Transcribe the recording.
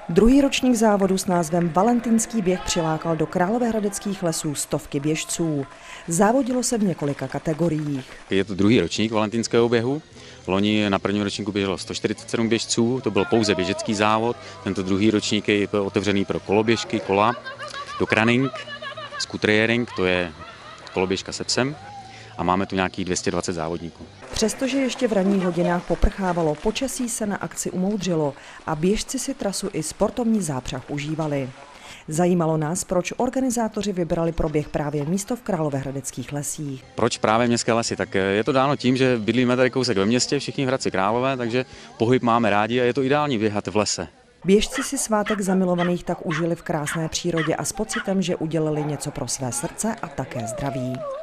Druhý ročník závodu s názvem Valentýnský běh přilákal do Královéhradeckých lesů stovky běžců. Závodilo se v několika kategoriích. Je to druhý ročník valentýnského běhu. Loni na prvním ročníku běželo 147 běžců, to byl pouze běžecký závod. Tento druhý ročník je otevřený pro koloběžky, kola, dokraning, skutériering, to je koloběžka se psem, a máme tu nějakých 220 závodníků. Přestože ještě v ranních hodinách poprchávalo, počasí se na akci umoudřilo a běžci si trasu i sportovní zápřah užívali. Zajímalo nás, proč organizátoři vybrali pro běh právě místo v Královéhradeckých lesích. Proč právě městské lesy? Tak je to dáno tím, že bydlíme tady kousek ve městě, všichni v Hradci Králové, takže pohyb máme rádi a je to ideální běhat v lese. Běžci si svátek zamilovaných tak užili v krásné přírodě a s pocitem, že udělali něco pro své srdce a také zdraví.